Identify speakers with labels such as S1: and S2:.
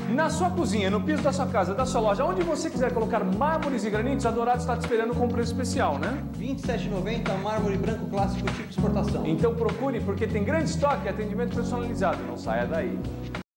S1: Na sua cozinha, no piso da sua casa, da sua loja, onde você quiser colocar mármores e granitos, a Dourado está te esperando com preço especial, né?
S2: R$ 27,90, mármore branco clássico tipo exportação.
S1: Então procure, porque tem grande estoque e atendimento personalizado. Não saia daí.